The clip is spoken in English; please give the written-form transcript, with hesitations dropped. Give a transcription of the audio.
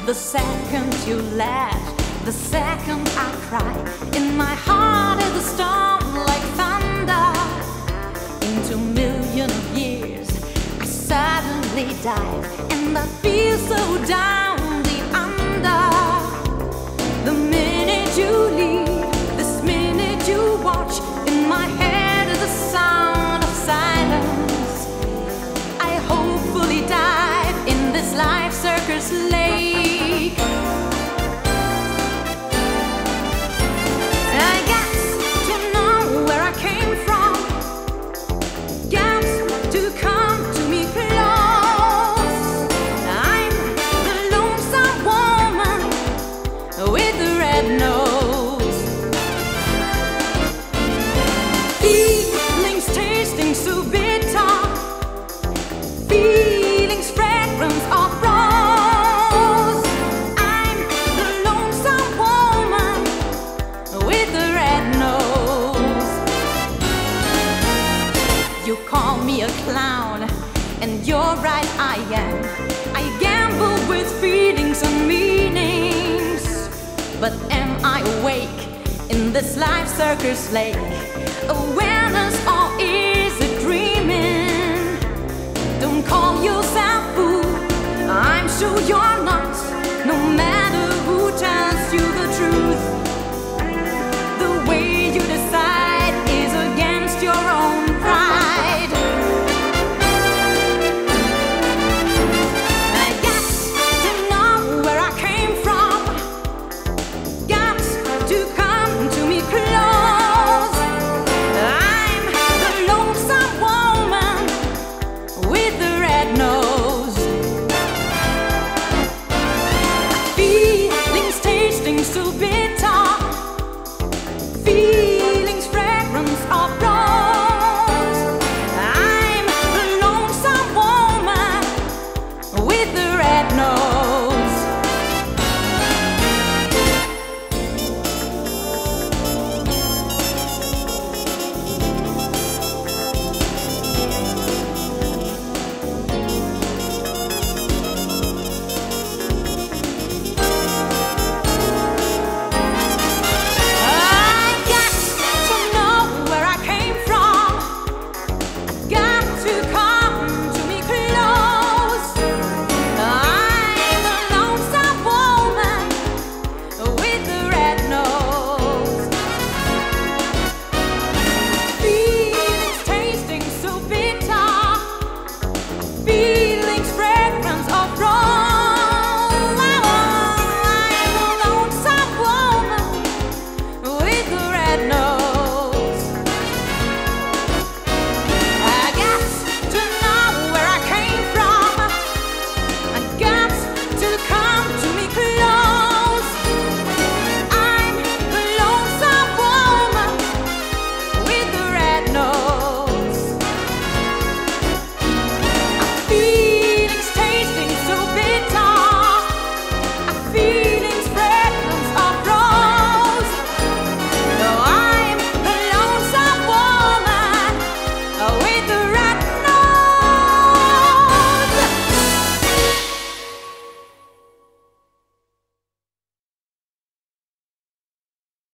The second you laugh, the second I cry. In my heart is a storm like thunder. Into million of years I suddenly dive, and I feel so down the under. The minute you leave, this minute you watch, in my head is the sound of silence. I hopefully dive in this life circus lake. I got to know where I came from, got to come to me close. I'm the lonesome woman with the red nose. Feelings tasting so bitter, feelings fragrance of rose. I'm the lonesome woman with the red nose. You call me a clown, and you're right, I am. I gamble with feelings and meanings, but am I awake in this life circus lake? Awareness, or is it dreaming? Don't call yourself fool, I'm sure you're not, no matter